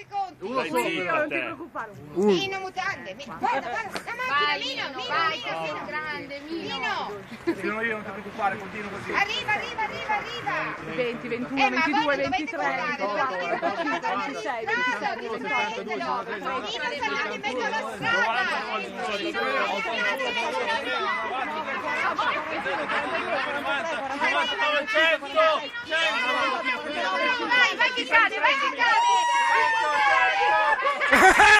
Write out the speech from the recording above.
secondi. Uno solo, non ti preoccupare. Mino mutande. Guarda, la macchina, Mino, vai, grande, Mino. Fino io, non ti preoccupare, continuo così. Arriva. 20, 21, 22, 23, 24, 25, 26, 27, 28, 29, 30. Mino, saltate in mezzo alla strada. Vai che cade,